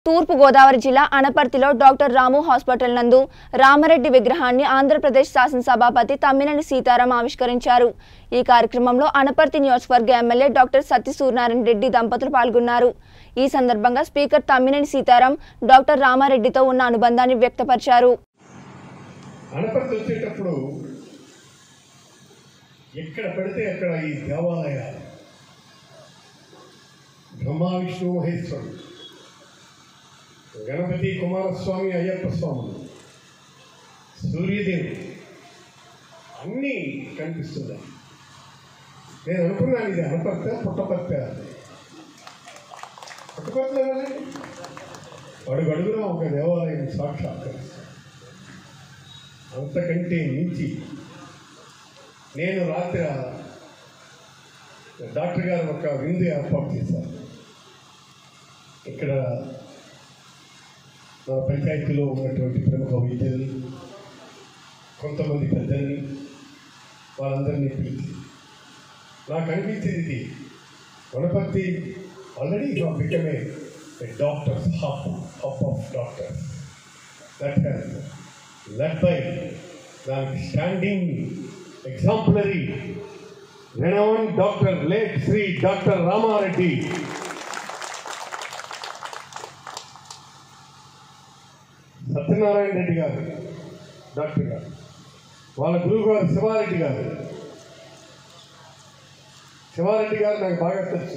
తూర్పు గోదావరి జిల్లా అనపర్తిలో డాక్టర్ రాము హాస్పిటల్ నందు రామరెడ్డి విగ్రహాన్ని ఆంధ్రప్రదేశ్ శాసనసభాపతి తమ్మినేని సీతారాం ఆవిష్కరించారు। ఈ కార్యక్రమంలో అనపర్తి నియోజకవర్గ ఎమ్మెల్యే డాక్టర్ సత్యసూర్యనారాయణ రెడ్డి దంపతులు పాల్గొన్నారు। ఈ సందర్భంగా స్పీకర్ తమ్మినేని సీతారాం డాక్టర్ రామారెడ్డితో ఉన్న అనుబంధాన్ని వ్యక్తపరిచారు। అనపర్తి వచ్చేటప్పుడు ఎక్కడ పడితే అక్కడ ఈ దేవాలయాలు బ్రహ్మ విష్ణు మహేశ్వరుడు గణపతి కుమారస్వామి అయ్యప్ప స్వామి సూర్యదేవుడు అన్నీ కనిపిస్తున్నాయి। నేను అనుకున్నాను ఇది అనపర్త పుట్టపర్తి పుట్టపర్తిలో అడుగడుగునా ఒక దేవాలయం సాక్షాత్కరిస్తాను। అంతకంటే మించి నేను రాత్రి డాక్టర్ గారు ఒక విందు ఏర్పాటు చేశారు। ఇక్కడ మన పంచాయతీలో ఉన్నటువంటి ప్రముఖ వైద్యుల్ని కొంతమంది పెద్దల్ని వాళ్ళందరినీ పిలిచి నాకు అనిపించింది Wanaparthy already become a doctors hub of doctors that has led by the standing exemplary renowned Dr. late Sri Dr. Ramareddy Satyanarayana Reddy garu doctor గారు వాళ్ళ గురువు గారు శివారెడ్డి గారు నాకు బాగా తెలుసు।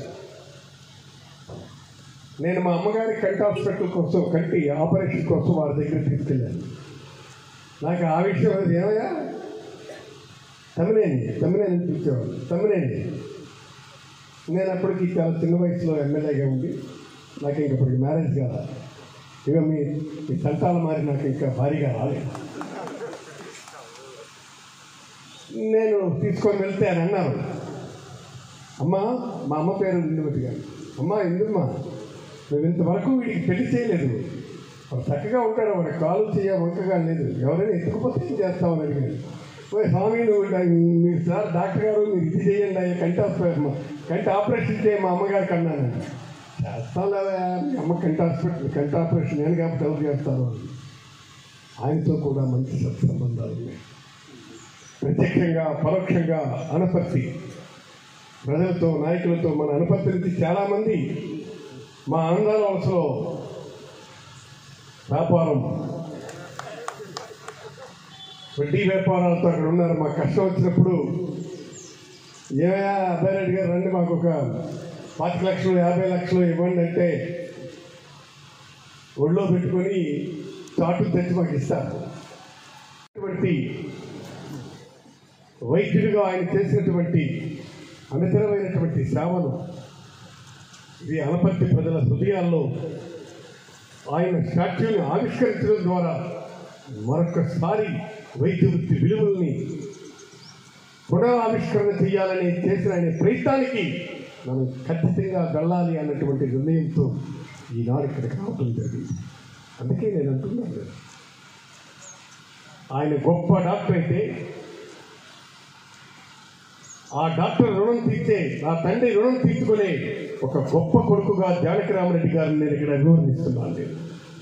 నేను మా అమ్మగారి కంటి హాస్పిటల్ కోసం కంటి ఆపరేషన్ కోసం వారి దగ్గర తీసుకెళ్ళాను। నాకు ఆ విషయం ఏమయ్యా తమ్మినేని పిలిచేవాడు తమ్మినేని। నేను అప్పటికి చాలా చిన్న వయసులో ఎమ్మెల్యేగా ఉండి నాకు ఇంకప్పటికి మ్యారేజ్ కాదా, ఇక మీ సంతాల మారి నాకు ఇంకా భారీగా రాలేదు। నేను తీసుకొని వెళ్తే అని అన్నారు, అమ్మ మా అమ్మ పేరు ఇందుమతి గారు, అమ్మ ఇందుమ్మా నువ్వు ఇంతవరకు వీడికి పెళ్లి చేయలేదు, వాడు చక్కగా ఉంటాడు, వాడి కాలు చేయ వంకగా లేదు, ఎవరైనా ఎత్తుకుపోతే ఏం చేస్తామని అడిగాను। స్వామి నువ్వు మీరు సార్ డాక్టర్ గారు మీరు ఇది చేయండి అయ్యా కంటి ఆపరేషన్ చేయ మా అమ్మగారికి అన్నాను। చేస్తాను లేదా మీ అమ్మ కంటి ఆపరేషన్ నేను కాబట్టి ఎవరు చేస్తాను। ఆయనతో కూడా మంచి సత్సంబంధాలు ఉన్నాయి। ప్రత్యక్షంగా పరోక్షంగా అనపర్తి ప్రజలతో నాయకులతో మన అనపర్తి నుంచి చాలామంది మా ఆంధ్ర వలసలో వ్యాపారం వడ్డీ వ్యాపారాలతో అక్కడ ఉన్నారు। మాకు కష్టం వచ్చినప్పుడు ఏమయ్యా అబ్బాయి రెడ్డి గారు రండి మాకు ఒక 40 లక్షలు 50 లక్షలు ఇవ్వండి అంటే ఒళ్ళో పెట్టుకొని చాటు తెచ్చి మాకు ఇస్తారు। అటువంటి వైద్యుడిగా ఆయన చేసినటువంటి అమితమైనటువంటి సేవలు ఇది అనపర్తి ప్రజల హృదయాల్లో ఆయన స్టాట్యూని ఆవిష్కరించడం ద్వారా మరొకసారి వైద్య వృత్తి విలువల్ని పునరావిష్కరణ చేయాలని చేసిన ఆయన ప్రయత్నానికి మనం ఖచ్చితంగా వెళ్ళాలి అన్నటువంటి నిర్ణయంతో ఈనాడు ఇక్కడికి రావటం జరిగింది। అందుకే నేను అంటున్నాను, ఆయన గొప్ప డాక్టర్ అయితే ఆ డాక్టర్ రుణం తీర్చే నా తండ్రి రుణం తీర్చుకునే ఒక గొప్ప కొడుకుగా జానకి రామరెడ్డి గారిని నేను ఇక్కడ అభివర్ణిస్తున్నాను। నేను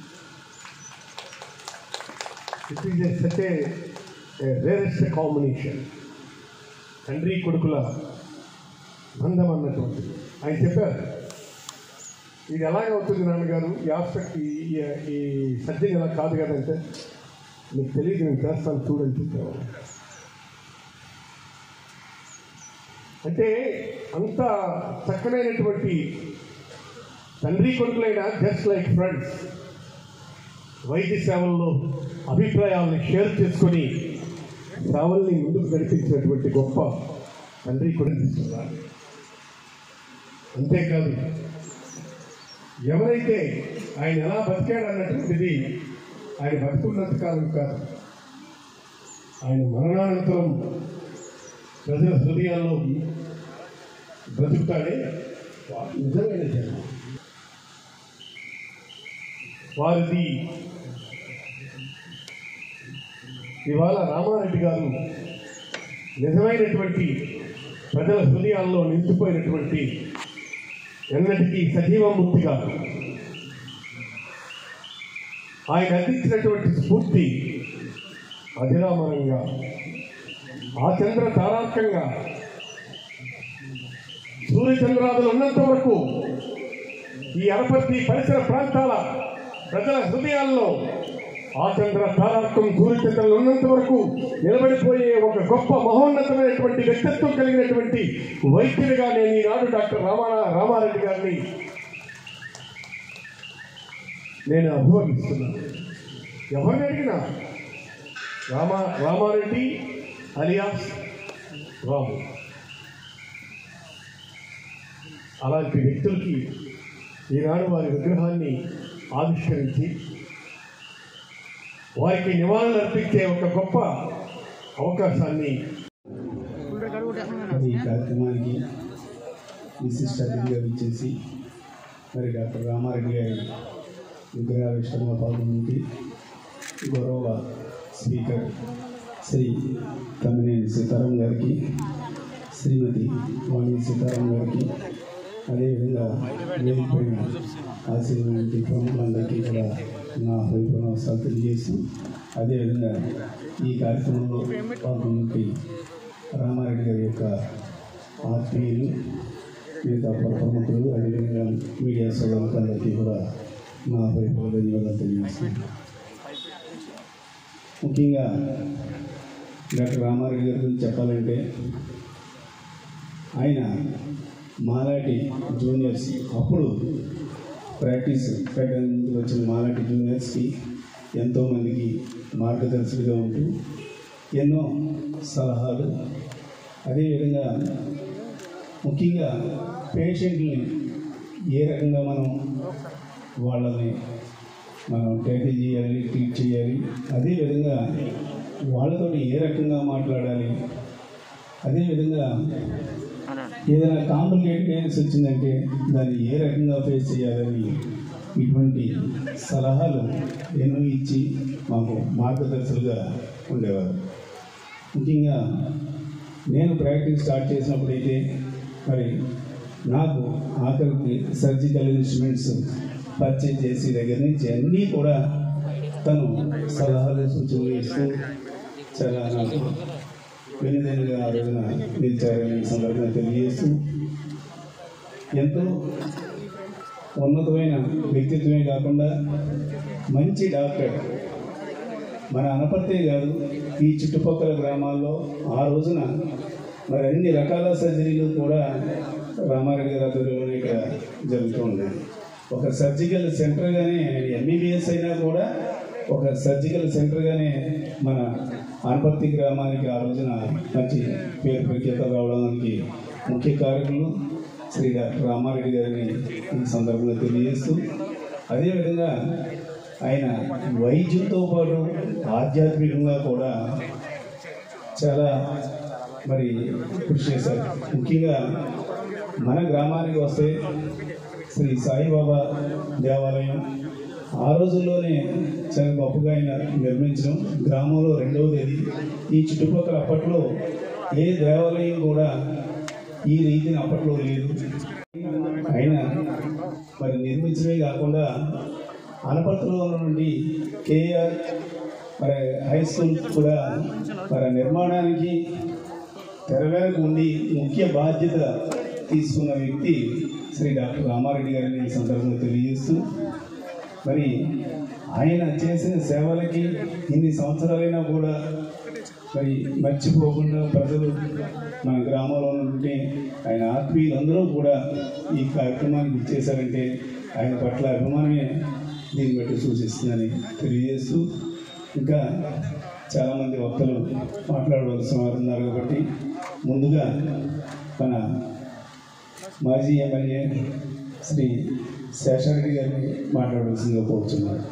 it is such a rarest combination, తండ్రి కొడుకుల బంధం అన్నటువంటిది। ఆయన చెప్పారు ఇది ఎలాగవుతుంది నాన్నగారు, ఈ ఆస్పెక్ట్ ఈ సర్జరీ ఎలా కాదు కదంటే మీకు తెలియదు నేను చేస్తాను చూడని చెప్పేవాడు। అంటే అంత చక్కనైనటువంటి తండ్రి కొడుకులైనా జస్ట్ లైక్ ఫ్రెండ్స్ వైద్య సేవల్లో అభిప్రాయాలను షేర్ చేసుకొని సేవల్ని ముందుకు నడిపించినటువంటి గొప్ప తండ్రి కొడుకున్నారు। అంతేకాదు ఎవరైతే ఆయన ఎలా బతికాడు అన్నటువంటిది ఆయన బతుకున్నంత కాలం కాదు, ఆయన మరణానంతరం ప్రజల హృదయాల్లో బ్రతుకుతాడే నిజమైన జన్మ వారిది। ఇవాళ రామారెడ్డి గారు నిజమైనటువంటి ప్రజల హృదయాల్లో నిలిచిపోయినటువంటి ఎన్నటికీ సజీవమూర్తిగా ఆయన అందించినటువంటి స్ఫూర్తి అధిరామరంగా ఆచంద్ర తారార్కంగా సూర్యచంద్రాదులు ఉన్నంత వరకు ఈ అనపర్తి పరిసర ప్రాంతాల ప్రజల హృదయాల్లో ఆచంద్ర తారార్కం సూర్యచంద్రులు ఉన్నంత వరకు నిలబడిపోయే ఒక గొప్ప మహోన్నతమైనటువంటి వ్యక్తిత్వం కలిగినటువంటి వైద్యుడిగా నేను ఈనాడు డాక్టర్ రామారెడ్డి గారిని నేను అభివర్ణిస్తున్నాను. ఎవరిని అడిగినా రామారెడ్డి అలియాస్ రాము అలాంటి వ్యక్తులకి ఈనాడు వారి విగ్రహాన్ని ఆవిష్కరించి వారికి నివాళులు అర్పించే ఒక గొప్ప అవకాశాన్ని ఈ కార్యక్రమానికి విశిష్ట అతిథిగా ఇచ్చేసి మరి డాక్టర్ రామారెడ్డి గారి విగ్రహావిష్కరణలో పాల్గొని గౌరవ స్పీకర్ శ్రీ తమ్మినేని సీతారాం గారికి, శ్రీమతి వాణి సీతారాం గారికి, అదేవిధంగా వేదికపైన ఆశీర్వాదానికి ప్రముఖులందరికీ కూడా నా హృదయపూర్వక తెలియజేస్తూ, అదేవిధంగా ఈ కార్యక్రమంలో పాల్గొని రామారెడ్డి గారి యొక్క ఆత్మీయులు, మిగతా ప్రముఖులు, అదేవిధంగా మీడియా సోదరులందరికీ కూడా నా హృదయపూర్వక ధన్యవాదాలు తెలియజేస్తున్నాను. ముఖ్యంగా డాక్టర్ రామారెడ్డి గారి గురించి చెప్పాలంటే ఆయన మాలాటి జూనియర్స్ అప్పుడు ప్రాక్టీస్ పెట్టడానికి వచ్చిన మాలాటి జూనియర్స్కి ఎంతోమందికి మార్గదర్శకుడిగా ఉంటూ ఎన్నో సలహాలు, అదేవిధంగా ముఖ్యంగా పేషెంట్ని ఏ రకంగా వాళ్ళని ట్యాకిల్ చేయాలి, ట్రీట్ చేయాలి, అదేవిధంగా వాళ్ళతో ఏ రకంగా మాట్లాడాలి, అదేవిధంగా ఏదైనా కాంప్లికేటెడ్ కేసు వచ్చిందంటే దాన్ని ఏ రకంగా ఫేస్ చేయాలని ఇటువంటి సలహాలు ఎన్నో ఇచ్చి మాకు మార్గదర్శకులుగా ఉండేవారు. ముఖ్యంగా నేను ప్రాక్టీస్ స్టార్ట్ చేసినప్పుడైతే మరి నాకు ఆఖరికి సర్జికల్ ఇన్స్ట్రుమెంట్స్ పర్చేజ్ చేసే దగ్గర నుంచి అన్నీ కూడా తను సలహాలు సూచనలు ఇస్తూ చాలా నాకు వెనుదనుగా ఆ రోజున నిలిచారని సందర్భంగా తెలియజేస్తూ, ఎంతో ఉన్నతమైన వ్యక్తిత్వమే కాకుండా మంచి డాక్టర్. మన అనపర్తే కాదు, ఈ చుట్టుపక్కల గ్రామాల్లో ఆ రోజున మరి అన్ని రకాల సర్జరీలు కూడా రామారెడ్డి గారి ఆధ్వర్యంలోనే ఇక్కడ జరుగుతూ ఉన్నాయి. ఒక సర్జికల్ సెంటర్గానే ఎంబీబీఎస్ అయినా కూడా ఒక సర్జికల్ సెంటర్గానే మన అనపర్తి గ్రామానికి ఆ రోజున మంచి పేరు ప్రఖ్యాత రావడానికి ముఖ్య కారకులు శ్రీ డాక్టర్ రామారెడ్డి గారిని ఈ సందర్భంగా తెలియజేస్తూ, అదేవిధంగా ఆయన వైద్యంతో పాటు ఆధ్యాత్మికంగా కూడా చాలా మరి కృషి చేశారు. ముఖ్యంగా మన గ్రామానికి వస్తే శ్రీ సాయిబాబా దేవాలయం ఆ రోజుల్లోనే చాలా గొప్పగా ఆయన నిర్మించడం, గ్రామంలో రెండవది అది. ఈ చుట్టుపక్కల అప్పట్లో ఏ దేవాలయం కూడా ఈ రీతిని అప్పట్లో లేదు. ఆయన మరి నిర్మించడమే కాకుండా అనపర్తిలో నుండి కేఆర్ మరి హై స్కూల్ కూడా మరి నిర్మాణానికి తెరవేరకు ఉండి ముఖ్య బాధ్యత తీసుకున్న వ్యక్తి శ్రీ డాక్టర్ రామారెడ్డి గారిని ఈ సందర్భంగా తెలియజేస్తూ, మరి ఆయన చేసిన సేవలకి ఇన్ని సంవత్సరాలైనా కూడా మరి మర్చిపోకుండా ప్రజలు మన గ్రామంలో ఉంటే ఆయన ఆత్మీయులందరూ కూడా ఈ కార్యక్రమానికి ఇచ్చేశారంటే ఆయన పట్ల అభిమానమే దీన్ని బట్టి సూచిస్తుందని తెలియజేస్తూ, ఇంకా చాలామంది వక్తలు మాట్లాడవలసిన వారు ఉన్నారు కాబట్టి ముందుగా మన మాజీ ఎమ్మెల్యే శ్రీ శేషారెడ్డి గారిని మాట్లాడవలసిందిగా కోరుతున్నాను.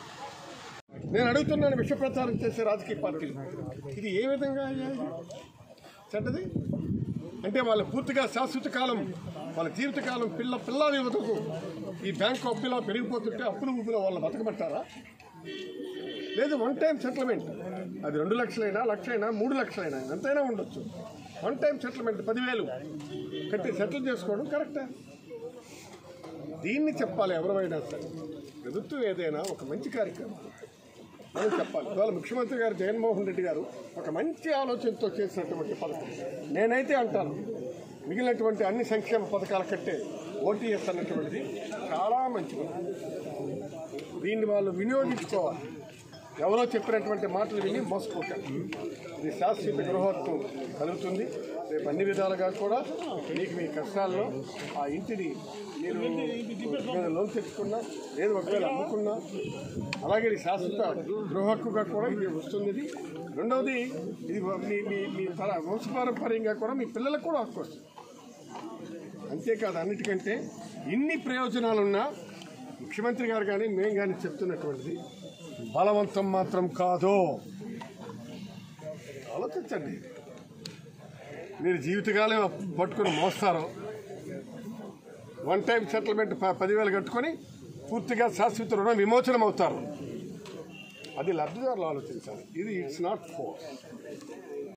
నేను అడుగుతున్నాను, విష ప్రచారం చేసే రాజకీయ పార్టీలు ఇది ఏ విధంగా చెడ్డది అంటే వాళ్ళ పూర్తిగా శాశ్వత కాలం, వాళ్ళ జీవితకాలం పిల్లల యువతకు ఈ బ్యాంకు అప్పులా పెరిగిపోతుంటే అప్పుల ఊపిలో వాళ్ళు బతకబట్టారా? లేదు, వన్ టైం సెటిల్మెంట్, అది 2 లక్షలైనా, 1 లక్షైనా, 3 లక్షలైనా ఎంతైనా ఉండొచ్చు. వన్ టైం సెటిల్మెంట్ 10,000 కట్టి సెటిల్ చేసుకోవడం కరెక్టా? దీన్ని చెప్పాలి ఎవరైనా సరే. ప్రభుత్వం ఏదైనా ఒక మంచి కార్యక్రమం మనం చెప్పాలి. ఇవాళ ముఖ్యమంత్రి గారు జగన్మోహన్ రెడ్డి గారు ఒక మంచి ఆలోచనతో చేసినటువంటి పథకం. నేనైతే అంటాను, మిగిలినటువంటి అన్ని సంక్షేమ పథకాల కంటే ఓటీఎస్ అన్నటువంటిది చాలా మంచిది. దీన్ని వాళ్ళు వినియోగించుకోవాలి. ఎవరో చెప్పినటువంటి మాటలు విని మోసపోకండి. ఇది శాశ్వత గృహత్వం కలుగుతుంది. రేపు అన్ని విధాలుగా కూడా మీకు మీ కష్టాల్లో ఆ ఇంటిని మీరు లోన్ తెచ్చుకున్నా లేదు ఒకవేళ అమ్ముకున్నా అలాగే ఇది శాశ్వత గృహ హక్కుగా కూడా ఇది వస్తుంది. రెండవది ఇది మీ వంశపారంపర్యంగా కూడా మీ పిల్లలకు కూడా హక్కు వస్తుంది. అంతేకాదు, అన్నిటికంటే ఇన్ని ప్రయోజనాలున్నా ముఖ్యమంత్రి గారు కానీ మేము కానీ చెప్తున్నటువంటిది బలవంతం మాత్రం కాదు. ఆలోచించండి. మీరు జీవితకాలం పట్టుకుని మోస్తారు. వన్ టైం సెటిల్మెంట్ 10,000 కట్టుకొని పూర్తిగా శాశ్వత రుణ విమోచనం అవుతారు. అది లబ్ధిదారులు ఆలోచించాలి. ఇది ఇట్స్ నాట్ ఫోర్స్.